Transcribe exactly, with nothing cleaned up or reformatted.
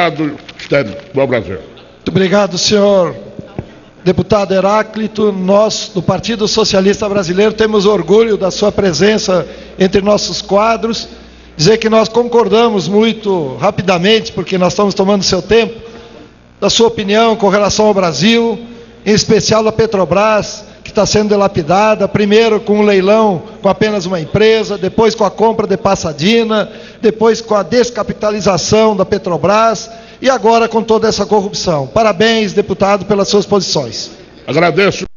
externo do Brasil. Muito obrigado, senhor deputado Heráclito. Nós, do Partido Socialista Brasileiro, temos orgulho da sua presença entre nossos quadros. Dizer que nós concordamos muito rapidamente, porque nós estamos tomando seu tempo, da sua opinião com relação ao Brasil, em especial da Petrobras, que está sendo dilapidada, primeiro com um leilão com apenas uma empresa, depois com a compra de Passadina, depois com a descapitalização da Petrobras e agora com toda essa corrupção. Parabéns, deputado, pelas suas posições. Agradeço.